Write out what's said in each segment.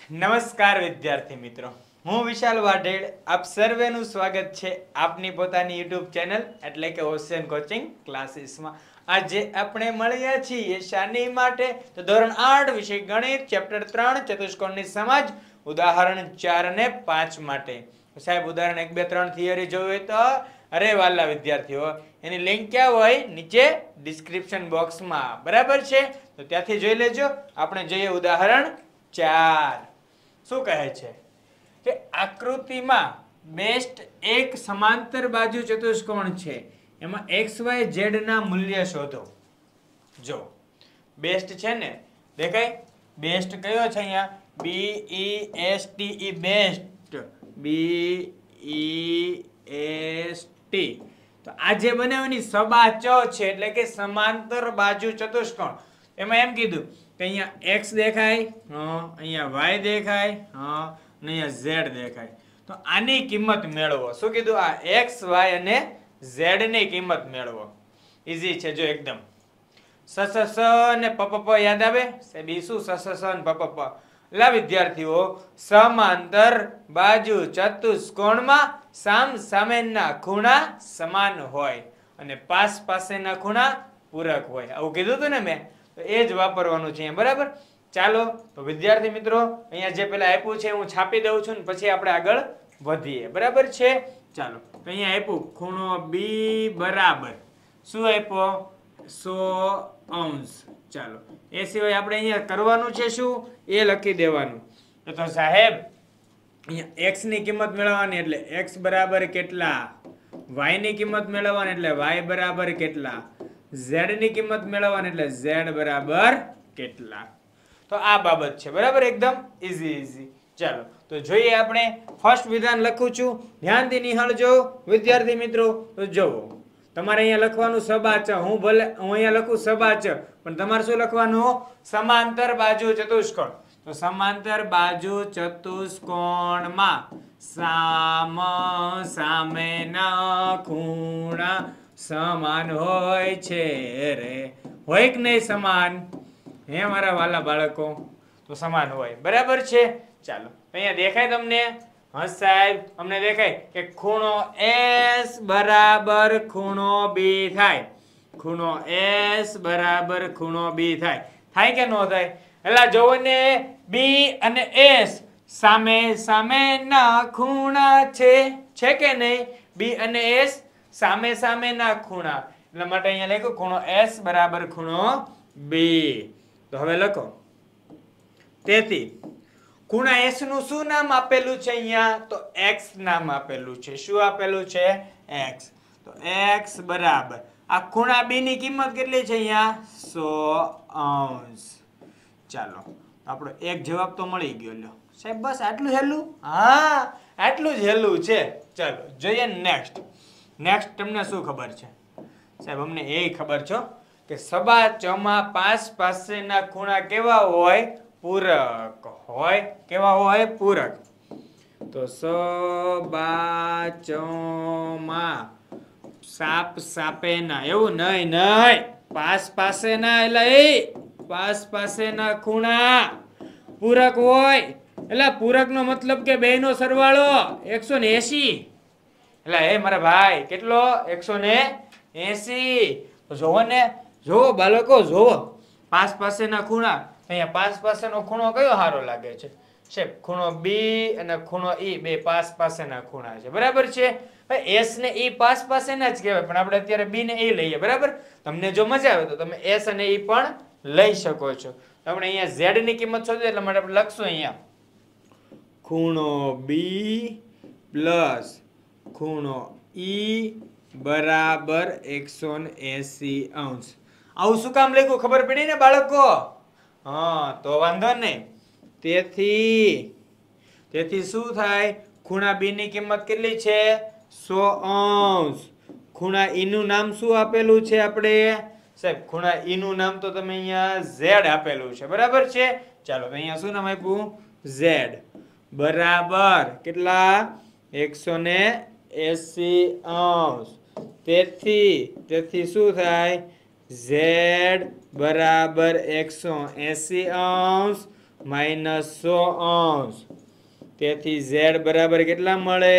નમસ્કાર વિદ્યાર્થી મિત્રો, હું વિશાલ વાઢેડ આપ સર્વેનું સ્વાગત છે આપની પોતાની યુટ્યુબ ચેનલ એટલે કે ઓશિયન કોચિંગ ક્લાસીસમાં. આજે આપણે મળ્યા છીએ શાની માટે? તો ધોરણ 8 વિષય ગણિત ચેપ્ટર 3 ચતુષ્કોણની સમજ ઉદાહરણ 4 અને 5 માટે. સાહેબ ઉદાહરણ 1 2 3 થિયરી જોવી તો અરે વાલા વિદ્યાર્થીઓ એની લિંક ક્યાં હોય? નીચે ડિસ્ક્રિપ્શન બોક્સમાં. બરાબર છે, તો ત્યાંથી જોઈ લેજો. આપણે જોઈએ ઉદાહરણ 4. શું કહે છે કે આકૃતિમાં બેસ્ટ એક સમાંતર બાજુ ચતુષ્કોણ છે, એમાં XYZ ના મૂલ્ય શોધો. જો બેસ્ટ છે ને, દેખાય બેસ્ટ કયો છે અહીંયા? BEST, best, BEST. તો આ જે બનાવવાની સબાચ છે એટલે કે સમાંતર બાજુ ચતુષ્કોણ, એમાં એમ કીધું કે અહીંયા x દેખાય, અહીંયા y દેખાય, અને અહીંયા z દેખાય. તો આની કિંમત મેળવો. શું કીધું? આ x y અને z ની કિંમત મેળવો. ઈઝી છે જો એકદમ. સ ને પ યાદ આવે? બી શું સ ને પ? લા વિદ્યાર્થીઓ, સમાંતર બાજુ ચતુષ્કોણમાં સામ સામેના ખૂણા સમાન હોય અને પાસ પાસેના ખૂણા પૂરક હોય. આવું કીધું હતું ને મેં, તો એ જ વાપરવાનું છે અહીંયા. બરાબર? ચાલો તો વિદ્યાર્થી મિત્રો, અહીંયા જે પેલા આપ્યું છે હું છાપી દઉં છું ને પછી આપણે આગળ વધીએ. બરાબર છે? ચાલો તો અહીંયા આપ્યું ખૂણો બી બરાબર શું આપ્યો? 100°. ચાલો એ સિવાય આપણે અહીંયા કરવાનું છે શું? એ લખી દેવાનું. તો સાહેબ અહીંયા x ની કિંમત મેળવવાની એટલે x બરાબર કેટલા, y ની કિંમત મેળવવાની એટલે y બરાબર કેટલા, z ની કિંમત મેળવવાની એટલે z બરાબર કેટલા. તો આ બાબત છે. બરાબર? એકદમ ઈઝી. ચાલો તો જોઈએ. આપણે ફર્સ્ટ વિધાન લખું છું, ધ્યાનથી નિહાળજો વિદ્યાર્થી મિત્રો. તો જુઓ, તમારે અહીંયા લખવાનું સબાચ. હું અહીંયા લખું સબાચ, પણ તમારે શું લખવાનું? સમાંતર બાજુ ચતુષ્કોણ. તો સમાંતર બાજુ ચતુષ્કોણમાં સામ સામેના ખૂણા સમાન હોય છે રે. હોય કે નહીં સમાન? હે મારા વાલા બાળકો, તો સમાન હોય. બરાબર છે? ચાલો અહીંયા દેખાય તમને? હા સાહેબ, અમને દેખાય કે ખૂણો S બરાબર ખૂણો B થાય. ખૂણો S બરાબર ખૂણો B થાય. થાય કે ન થાય? એલા જોવો ને, B અને S સામે સામેના ખૂણા છે કે નહીં? B અને S સામે સામેના ખૂણા, એટલા માટે અહીંયા લખ્યું ખૂણો S બરાબર ખૂણો B. તો હવે લખો, તેથી ખૂણા S નું શું નામ આપેલું છે અહીંયા? તો x નામ આપેલું છે. શું આપેલું છે? x. તો x બરાબર આ ખૂણા B ની કિંમત કેટલી છે અહીંયા? 100°. ચાલો આપણો એક જવાબ તો મળી ગયો. લ્યો સાહેબ, બસ આટલું હેલું? હા, આટલું જ હેલું છે. ચાલો જોઈએ નેક્સ્ટ. તમને શું ખબર છે સાહેબ? અમને એ ખબર છે કે સબાચમાં પાસ પાસેના ખૂણા કેવા હોય? પૂરક હોય. કેવા હોય? પૂરક. તો સબાચમાં સાપ સાપેના, એવું નહીં, પાસ પાસેના એટલે પાસ પાસેના ખૂણા પૂરક હોય. એટલે પૂરક નો મતલબ કે બે નો સરવાળો 180. એટલે હે મારા ભાઈ, કેટલો? 180. તો જોવો ને, જોવો બાળકો, જોવો પાસ પાસેના ખૂણા. અહીંયા પાસ પાસેનો ખૂણો કયો સારો લાગે છે? સાહેબ ખૂણો B અને ખૂણો E બે પાસ પાસેના ખૂણા છે. બરાબર છે? S ને E પાસ પાસેના જ કહેવાય, પણ આપણે અત્યારે B ને E લઈએ. બરાબર? તમને જો મજા આવે તો તમે S અને E પણ લઈ શકો છો. આપણે અહીંયા Z ની કિંમત શોધીએ એટલા માટે આપણે લખશું અહીંયા ખૂણો B પ્લસ ખૂણો E બરાબર 180°. આવું શું કામ લખ્યું? ખબર પડી ને બાળકો? હા, તો વાંધો નહીં. તેથી શું થાય? ખૂણા B ની કિંમત કેટલી છે? 100°. ખૂણા E નું નામ શું આપેલું છે આપણે? સાહેબ ખૂણા E નું નામ તો તમે અહીંયા Z આપેલું છે. બરાબર છે? ચાલો તો અહીંયા શું નામ આપ્યું? Z બરાબર કેટલા? 180°. તેથી શું થાય? Z બરાબર 180° -100°. તેથી z બરાબર કેટલા મળે?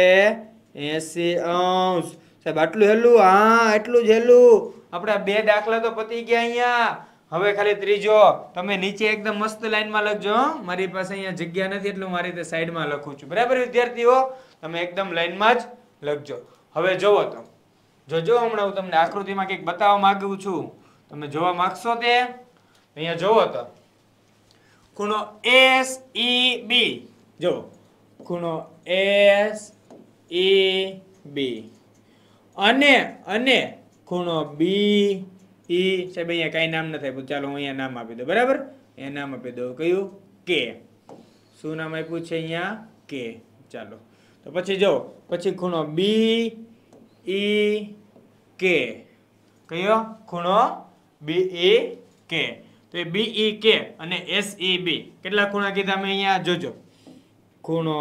80°. સાહેબ આટલું હેલું? હા એટલું જ હેલું. આપણા બે દાખલા તો પતી ગયા અહીંયા. હવે ખાલી ત્રીજો. તમે નીચે એકદમ મસ્ત લાઈનમાં લખજો. મારી પાસે અહીંયા જગ્યા નથી એટલે મારી રીતે સાઈડમાં લખું છું. બરાબર વિદ્યાર્થીઓ? તમે એકદમ લાઈનમાં જ લખજો. હવે જોવો તો જોજો, હમણાં હું તમને આકૃતિમાં કંઈક બતાવવા માંગુ છું. તમે જોવા માંગશો તે? અહીંયા જોવો તો ખૂણો SEB, જો ખૂણો SEB અને ખૂણો BE. સાહેબ અહીંયા કઈ નામ નથી આપ્યું, ચાલો હું અહીંયા નામ આપી દઉં. બરાબર? એ નામ આપી દઉં. કયું? K. શું નામ આપ્યું છે અહીંયા? K. ચાલો તો પછી જો પછી ખૂણો BEK. કયો ખૂણો? BEK. તો એ BEK અને SEB કેટલા ખૂણા કીધા મેં અહીંયા? જોજો ખૂણો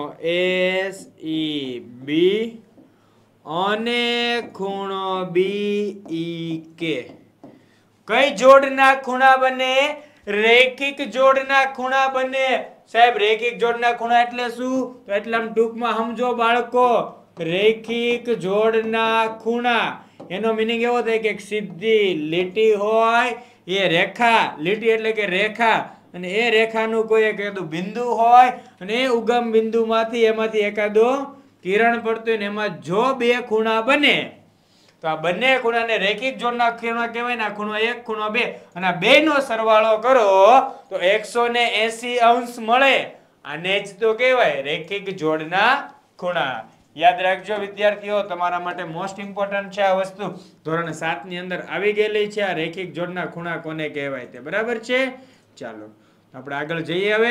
SEB અને ખૂણો BEK કઈ જોડના ખૂણા બને? રૈખિક જોડના ખૂણા બને. સાહેબ રેખિક જોડના ખૂણા એટલે શું? તો એટલે આમ ટૂંકમાં સમજો બાળકો. રૈખિક જોડના ખૂણા એનો મીનિંગ એવો થાય કે એક સીધી લીટી હોય, એ રેખા, લીટી એટલે કે રેખા, અને એ રેખાનું કોઈ એકાદું બિંદુ હોય અને એ ઉગમ બિંદુમાંથી એમાંથી એકાદો કિરણ પડતું હોય ને એમાં જો બે ખૂણા બને તો આ બંને ખૂણાને રૈખિક જોડના ખૂણા કહેવાય ને. આ ખૂણો 1, ખૂણો 2 અને આ બેનો સરવાળો કરો તો 180° મળે. આને જ તો કહેવાય રૈખિક જોડના ખૂણા. યાદ રાખજો વિદ્યાર્થીઓ, તમારા માટે મોસ્ટ ઇમ્પોર્ટન્ટ છે આ વસ્તુ. ધોરણ 7 ની અંદર આવી ગયેલી છે આ રૈખિક જોડના ખૂણા કોને કહેવાય તે. બરાબર છે? ચાલો આપણે આગળ જઈએ. હવે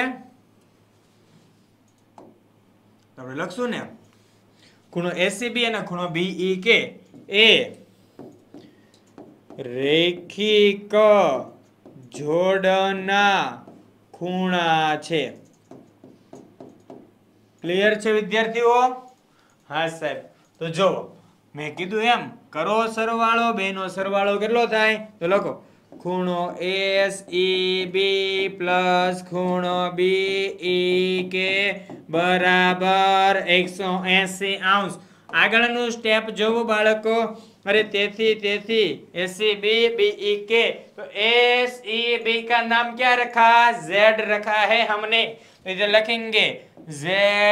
આપણે લખશું ને ખૂણો SEB અને ખૂણો BEK એ રૈખિક જોડના ખૂણા છે. ક્લિયર છે વિદ્યાર્થીઓ? હા સાહેબ. તો જો મેં કીધું એમ કરો સરવાળો. બેનો સરવાળો કેટલો થાય? તો લખો ખૂણો SEB પ્લસ ખૂણો BEK બરાબર 180°. આગળનું સ્ટેપ જોવો બાળકો. अरे तेथी SEB BEK तो SEB का नाम क्या रखा? Z रखा है हमने. तो इधर लिखेंगे Z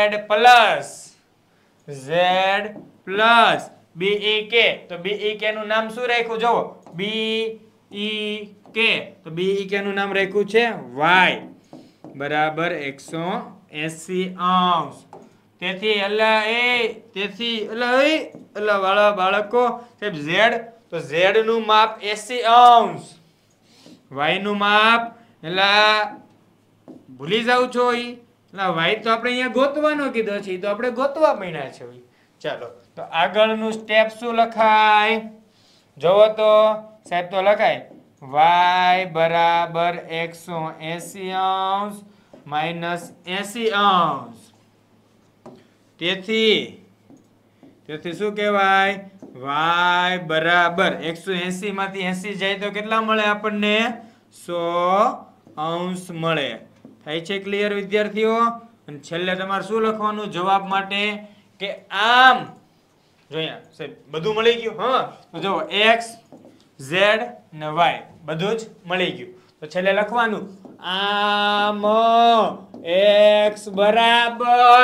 प्लस BEK. तो BEK નું નામ શું રાખ્યું? જો BEK. તો BEK નું નામ રાખ્યું છે Y બરાબર 180°. તેથી વાળા બાળકો સાહેબ Z, તો Z નું માપ 80°. Y નું માપ ભૂલી જાવ છો y તો આપણે અહીંયા ગોતવાનો કીધો છે, તો આપણે ગોતવા પડ્યા છે. ચાલો તો આગળનું સ્ટેપ શું લખાય? જોવો તો સાહેબ તો લખાય y બરાબર 180° માઇનસ 80°. તેથી શું કહેવાય? y બરાબર 180 માંથી 80 જાય તો કેટલા મળે આપણને? 100° મળે. થાય છે ક્લિયર વિદ્યાર્થીઓ? અને છેલ્લે તમારે શું લખવાનું જવાબ માટે? કે આમ જોયા સાહેબ બધું મળી ગયું. હા તો જો x z ને y બધું જ મળી ગયું. તો છેલ્લે લખવાનું આમ x બરાબર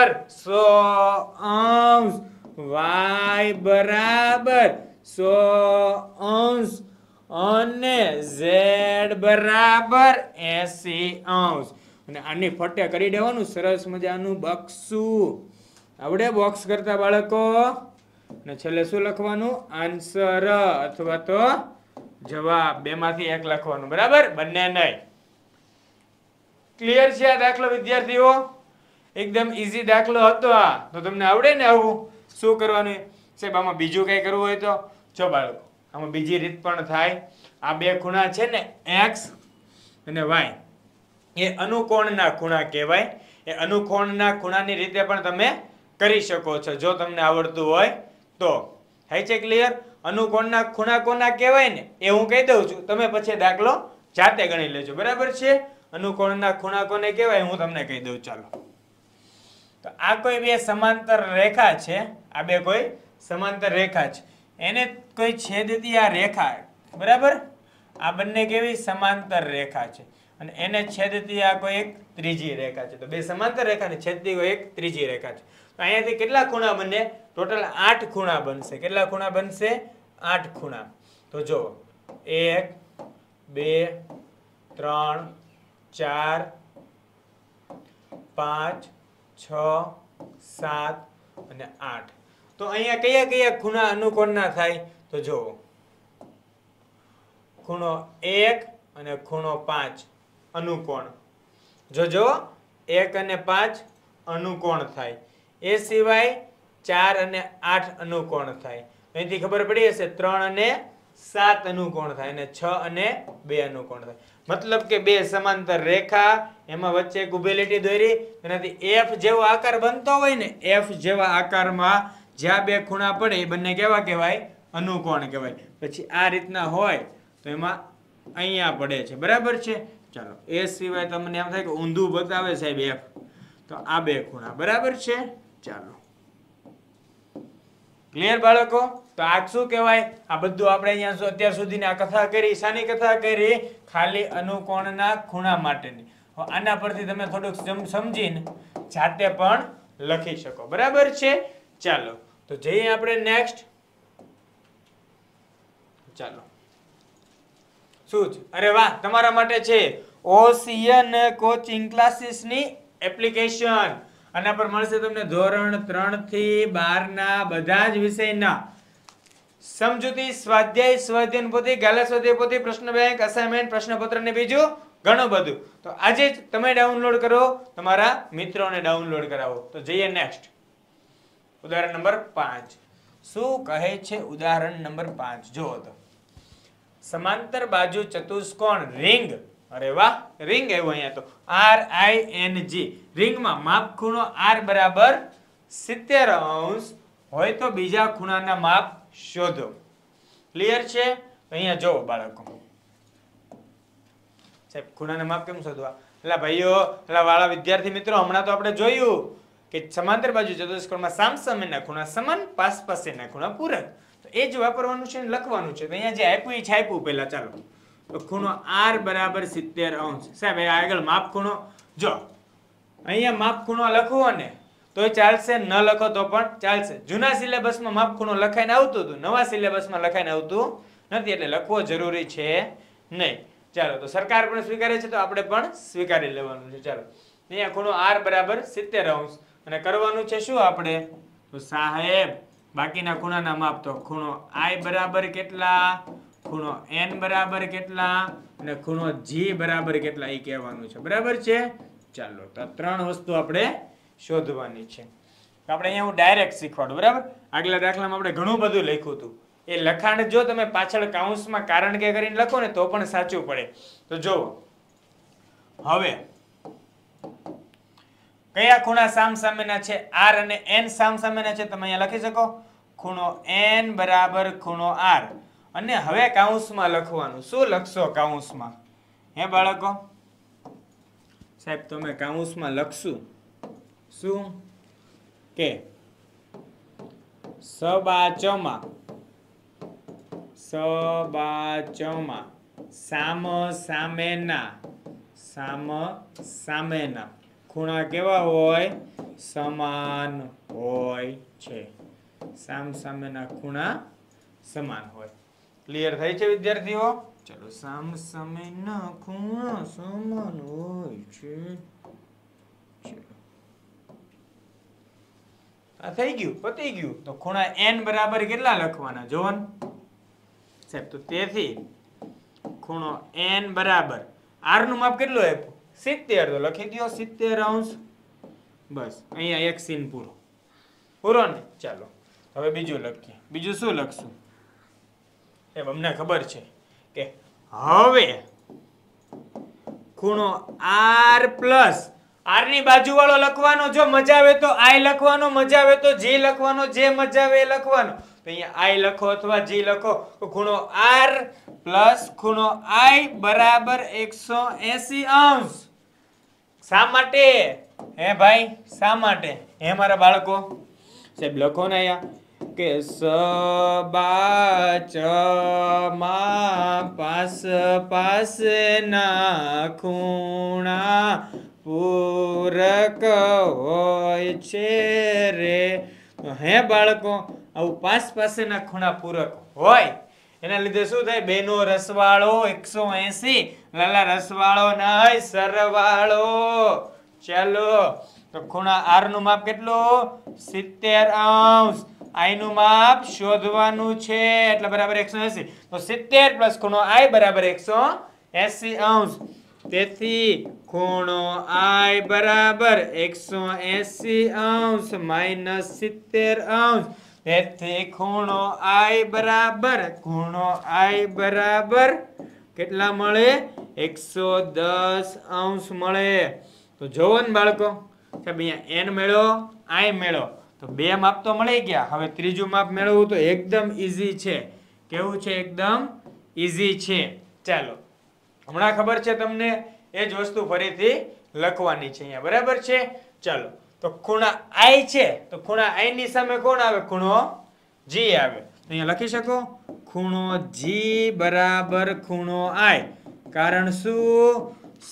100°, y બરાબર 100° અને z બરાબર 80°. અને આની ફટે કરી દેવાનું સરસ મજાનું બક્સું. આવડે બોક્સ કરતા બાળકો? અને છેલ્લે શું લખવાનું? આન્સર અથવા તો જવાબ. બેમાંથી એક લખવાનું. બરાબર? બંને નહીં. ક્લિયર છે આ દાખલો વિદ્યાર્થીઓ? એકદમ ઈઝી દાખલો હતો આ. તો તમને આવડે ને આવું? શું કરવાનું સાહેબ? આમાં બીજું કઈ કરવું હોય તો જો બાળકો આમાં બીજી રીત પણ થાય. આ બે ખૂણા છે ને x અને y એ અનુકોણના ખૂણા કહેવાય. એ અનુકોણના ખૂણાની રીતે પણ તમે કરી શકો છો જો તમને આવડતું હોય તો. થાય છે ક્લિયર? અનુકોણના ખૂણા કોના કહેવાય ને એ હું કહી દઉં છું, તમે પછી દાખલો જાતે ગણી લેજો. બરાબર છે? અનુકોણના ખૂણા કોને કહેવાય હું તમને કહી દઉં ચાલો. તો આ કોઈ બે સમાંતર રેખા છે, આ બે કોઈ સમાંતર રેખા છે, એને કોઈ છેદતી આ રેખા, બરાબર, આ બંને કેવી સમાંતર રેખા છે અને એને છેદતી આ કોઈ એક ત્રીજી રેખા છે. તો બે સમાંતર રેખાને છેદતી કોઈ એક ત્રીજી રેખા છે. તો અહીંયાથી કેટલા ખૂણા બને? ટોટલ 8 ખૂણા બનશે. કેટલા ખૂણા બનશે? 8 ખૂણા. તો જો 1 2 3 4 5 6 7 અને 8. તો અહીંયા કયા કયા ખૂણા અનુકોણના થાય? તો જો ખૂણો 1 અને ખૂણો 5 અનુકોણ. જોજો 1 અને 5 અનુકોણ થાય. એ સિવાય 4 અને 8 અનુકોણ થાય. અહીંથી ખબર પડી હશે 3 અને 7 અનુકોણ થાય અને 6 અને 2 અનુકોણ થાય. મતલબ કે બે સમાંતર રેખા, એમાં વચ્ચે એક ઊભી લીટી દોરી, એનાથી એફ જેવો આકાર બનતો હોય ને, એફ જેવા આકારમાં જ્યાં બે ખૂણા પડે એ બંને કેવા કહેવાય? અનુકોણ કહેવાય. પછી આ રીતના હોય તો એમાં અહીંયા પડે છે, બરાબર છે. ચાલો એ સિવાય તમને એમ થાય કે ઊંધું બતાવે સાહેબ એફ, તો આ બે ખૂણા, બરાબર છે. ચાલો ક્લિયર બાળકો? તો આ શું કહેવાય? આ બધું આપણે અહીંયા અત્યાર સુધીની આ કથા કરી. શાની કથા કરી? ખાલી અનુકોણના ખૂણા માટેની. આના પરથી તમે થોડુંક સમજીને જાતે પણ લખી શકો, બરાબર છે. ચાલો તો જઈએ આપણે નેક્સ્ટ. ચાલો શું છે? અરે વાહ, તમારા માટે છે ઓશિયન કોચિંગ ક્લાસીસ ની એપ્લિકેશન. આના પર મળશે તમને ધોરણ 3 થી 12 ના બધા જ વિષયના સમજૂતી, સ્વાધ્યાય, સ્વાધ્યાયન પોથી, ગાલા સ્વાધ્યાય પોથી, પ્રશ્ન બેંક, અસાઇનમેન્ટ, પ્રશ્નપત્ર ને બીજું ઘણું બધું. તો આજે જ તમે ડાઉનલોડ કરો, તમારા મિત્રોને ડાઉનલોડ કરાવો. તો જઈએ નેક્સ્ટ. ઉદાહરણ નંબર 5. શું કહે છે ઉદાહરણ નંબર 5? જુઓ તો સમાંતર બાજુ ચતુષ્કોણ રિંગ. અરે વાહ, રિંગ આવ્યું અહીંયા તો RING. રિંગમાં માપ ખૂણો R બરાબર 70 અંશ હોય તો બીજા ખૂણાના માપ શોધો. ક્લિયર છે? અહીંયા જો બાળકો, સાહેબ ખૂણાના માપ કેમ શોધવા? એટલે ભાઈઓ, એટલે વાળા વિદ્યાર્થી મિત્રો, હમણાં તો આપણે જોયું કે સમાંતર બાજુ ચતુષ્કોણમાં સામસામેના ખૂણા સમાન, પાસ પાસેના ખૂણા પૂરક. તો એ જ વાપરવાનું છે, લખવાનું છે. તો અહીંયા જે આપ્યું એ છાપ્યું પહેલા. ચાલો તો ખૂણો R બરાબર 70 અંશ. સાહેબ આગળ માપ ખૂણો, જો અહીંયા માપ ખૂણો લખવો ને તોય ચાલશે, ન લખો તો પણ ચાલશે. જૂના સિલેબસમાં માપ ખૂણો લખાઈને આવતું હતું, નવા સિલેબસમાં લખાઈને આવતું નથી, એટલે લખવો જરૂરી છે નહીં. ચાલો તો સરકાર પણ સ્વીકારે છે તો આપણે પણ સ્વીકારી લેવાનું છે. ચાલો અહીંયા ખૂણો R બરાબર 70 અંશ અને કરવાનું છે શું આપણે? તો સાહેબ બાકીના ખૂણાના માપ, તો ખૂણો I બરાબર કેટલા, ખૂણો N બરાબર કેટલા અને ખૂણો G બરાબર કેટલા એ કહેવાનું છે, બરાબર છે. ચાલો તો આ ત્રણ વસ્તુ આપણે શોધવાની છે. તો આપણે અહીંયા હું ડાયરેક્ટ શીખવાડું, બરાબર. આગલા દાખલામાં આપણે ઘણું બધું લખ્યું હતું. એ લખાણ જો તમે પાછળ કાઉન્સમાં કારણ કે કરીને લખો ને તો પણ સાચું પડે. તો જો હવે કયા ખૂણા સામસામેના છે? R અને N સામસામેના છે. તમે અહીંયા લખી શકો ખૂણો N બરાબર ખૂણો R. અને હવે કાઉન્સમાં લખવાનું. શું લખશો કાઉન્સમાં? હે બાળકો? સાહેબ તમે કાઉન્સમાં લખશું શું કે સબાચમાં સામસામેના ખૂણા કેવા હોય? સમાન હોય છે. સામસામેના ખૂણા સમાન હોય. ક્લિયર થાય છે વિદ્યાર્થીઓ? ચલો સામસામેના ખૂણા સમાન હોય છે. આ થઈ ગયું, પતી ગયું. તો ખૂણા N બરાબર કેટલા લખવાના જોન સાહેબ? તો તેથી ખૂણો N બરાબર R નું માપ કેટલું આપ્યું? 70. તો લખી દો 70 અંશ. બસ અહીંયા એક સીન પૂરો ને. ચાલો હવે બીજું લખીએ. બીજું શું લખશું? એમ અમને ખબર છે કે હવે ખૂણો R પ્લસ r ની બાજુ વાળો લખવાનો, જો મજા આવે તો i લખવાનો, મજા આવે તો g લખવાનો, જે મજા આવે એ લખવાનો. તો અહીંયા i લખો અથવા g લખો તો ખૂણો r પ્લસ ખૂણો i બરાબર 180 અંશ. શા માટે હે ભાઈ, શા માટે હે મારા બાળકો? સાહેબ લખો ને અહીંયા કે સબા ચ માં પાસ પાસના ખૂણા પૂરક હોય છે રે. હે બાળકો, આવું પાસ પાસેના ખૂણા પૂરક હોય એના લીધે શું થાય? બેનો રસવાળો 180, લાલા રસવાળો નહીં સરવાળો. ચાલો તો ખૂણા r નું માપ કેટલું? 70 અંશ. i નું માપ શોધવાનું છે એટલે બરાબર 180. તો 70 પ્લસ ખૂણો i બરાબર 180 અંશ. તેથી ખૂણો i બરાબર 180 અંશ માઈનસ 70 અંશ. તેથી ખૂણો i બરાબર કેટલા મળે? 110 અંશ મળે. તો જોવો ને બાળકો, સાહેબ અહીંયા n મેળો, i મેળો, તો બે માપ તો મળી ગયા. હવે ત્રીજું માપ મેળવવું તો એકદમ ઈઝી છે. કેવું છે? એકદમ ઈઝી છે. ચાલો, હમણાં ખબર છે તમને, એ જ વસ્તુ ફરીથી લખવાની છે અહીંયા, બરાબર છે? ચાલો, તો ખૂણા i છે તો ખૂણા i ની સામે કોણ આવે? ખૂણો g આવે. તો અહીંયા લખી શકો ખૂણો g બરાબર ખૂણો i. કારણ શું?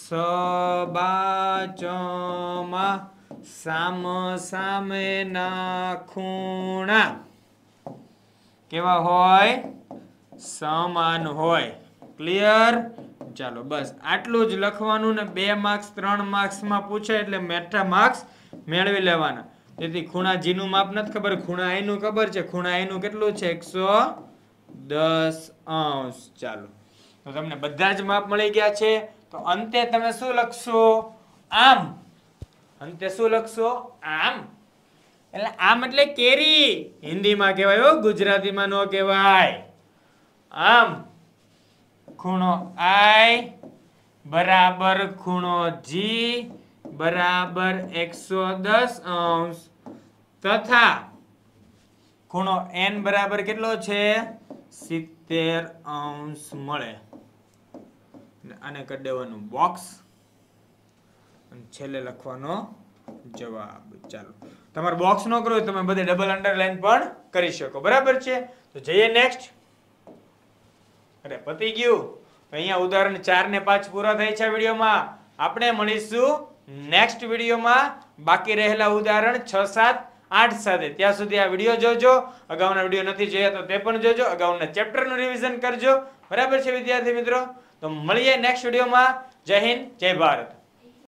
સબાચમાં સામ સામેના ખૂણા કેવા હોય? સમાન હોય. ક્લિયર? ચાલો બસ આટલું જ લખવાનું ને 2 માર્ક્સ 3 માર્ક્સ માં પૂછે એટલે મેઠા માર્ક્સ મેળવી લેવાના. તેથી ખૂણા g નું માપ નથી ખબર, ખૂણા i નું ખબર છે. ખૂણા i નું કેટલું છે? 110 અંશ. ચાલો, તો તમને બધા જ માપ મળી ગયા છે. તો અંતે તમે શું લખશો? આમ. અંતે શું લખશો? આમ. એટલે આમ એટલે કેરી હિન્દીમાં કહેવાય હો, ગુજરાતીમાં ન કહેવાય. આમ ખૂણો i બરાબર ખૂણો g બરાબર 110 અંશ તથા ખૂણો n બરાબર કેટલો છે? 70 અંશ મળે. આને કરી દેવાનું બોક્સ અને છેલ્લે લખવાનો જવાબ. ચાલો, તમારે બોક્સ ન કરો તમે બધે ડબલ અંડરલાઈન પણ કરી શકો, બરાબર છે? તો જઈએ નેક્સ્ટ. અરે પતી ગયું. અહીંયા ઉદાહરણ 4 ને 5 પૂરા થાય છે વિડીયોમાં. આપણે મળીશું નેક્સ્ટ વિડીયોમાં બાકી રહેલા ઉદાહરણ 6 7 8 સાથે. ત્યાં સુધી આ વિડીયો જોજો. અગાઉના વિડીયો નથી જોયા તો તે પણ જોજો. અગાઉના ચેપ્ટરનું રિવિઝન કરજો, બરાબર છે વિદ્યાર્થી મિત્રો? તો મળીએ નેક્સ્ટ વિડીયોમાં. જય હિન્દ, જય ભારત.